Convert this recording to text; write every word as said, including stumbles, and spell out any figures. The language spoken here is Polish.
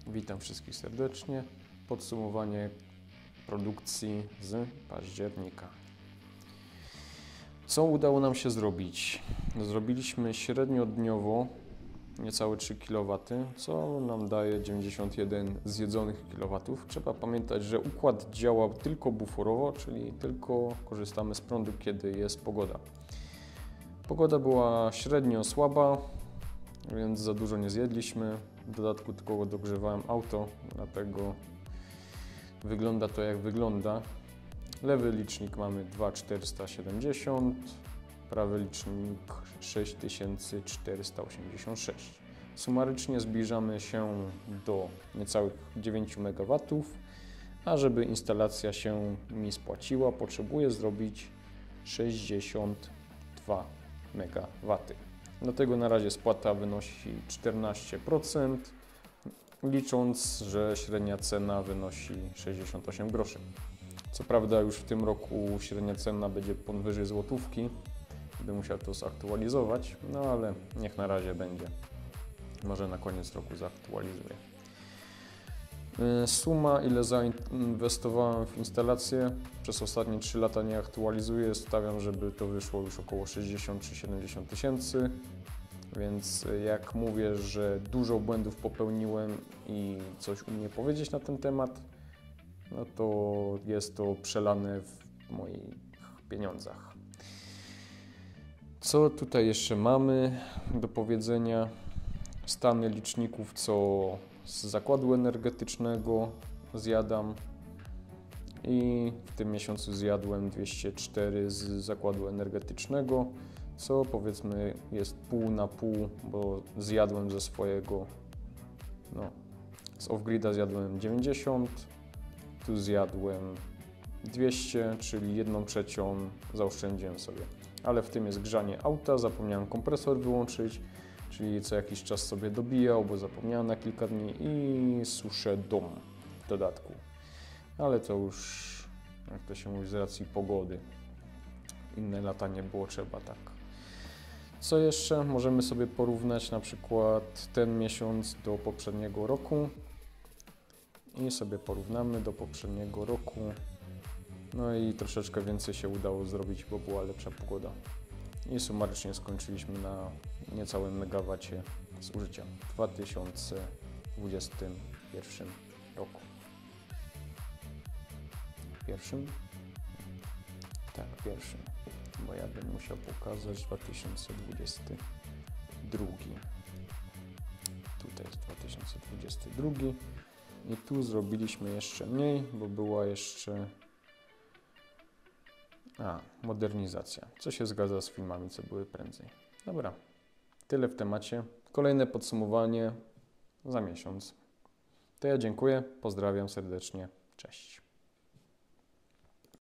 Witam wszystkich serdecznie. Podsumowanie produkcji z października. Co udało nam się zrobić? Zrobiliśmy średniodniowo niecałe trzy kilowaty, co nam daje dziewięćdziesiąt jeden zjedzonych kilowatów. Trzeba pamiętać, że układ działa tylko buforowo, czyli tylko korzystamy z prądu, kiedy jest pogoda. Pogoda była średnio słaba, więc za dużo nie zjedliśmy. W dodatku tylko dogrzewałem auto, dlatego wygląda to jak wygląda. Lewy licznik mamy dwa tysiące czterysta siedemdziesiąt, prawy licznik sześć tysięcy czterysta osiemdziesiąt sześć. Sumarycznie zbliżamy się do niecałych dziewięciu megawatów, a żeby instalacja się mi spłaciła, potrzebuję zrobić sześćdziesiąt dwa megawaty. Dlatego na razie spłata wynosi czternaście procent, licząc, że średnia cena wynosi sześćdziesiąt osiem groszy. Co prawda już w tym roku średnia cena będzie powyżej złotówki, będę musiał to zaktualizować, no ale niech na razie będzie. Może na koniec roku zaktualizuję. Suma, ile zainwestowałem w instalację, przez ostatnie trzy lata nie aktualizuję, stawiam, żeby to wyszło już około sześćdziesiąt czy siedemdziesiąt tysięcy, więc jak mówię, że dużo błędów popełniłem i coś umiem powiedzieć na ten temat, no to jest to przelane w moich pieniądzach. Co tutaj jeszcze mamy do powiedzenia? Stany liczników, co z zakładu energetycznego zjadam i w tym miesiącu zjadłem dwieście cztery z zakładu energetycznego, co powiedzmy jest pół na pół, bo zjadłem ze swojego, no, z off-grida zjadłem dziewięćdziesiąt, tu zjadłem dwieście, czyli jedną trzecią zaoszczędziłem sobie. Ale w tym jest grzanie auta, zapomniałem kompresor wyłączyć, czyli co jakiś czas sobie dobijał, bo zapomniałem na kilka dni i suszę dom w dodatku. Ale to już, jak to się mówi, z racji pogody. Inne lata nie było trzeba tak. Co jeszcze? Możemy sobie porównać na przykład ten miesiąc do poprzedniego roku i sobie porównamy do poprzedniego roku. No i troszeczkę więcej się udało zrobić, bo była lepsza pogoda. I sumarycznie skończyliśmy na niecałym megawacie zużycia w dwa tysiące dwudziestym pierwszym roku. Pierwszym? Tak, pierwszym. Bo ja bym musiał pokazać dwa tysiące dwudziesty drugi. Tutaj jest dwa tysiące dwudziesty drugi. I tu zrobiliśmy jeszcze mniej, bo była jeszcze A, modernizacja. Co się zgadza z filmami, co były prędzej. Dobra, tyle w temacie. Kolejne podsumowanie za miesiąc. To ja dziękuję, pozdrawiam serdecznie, cześć.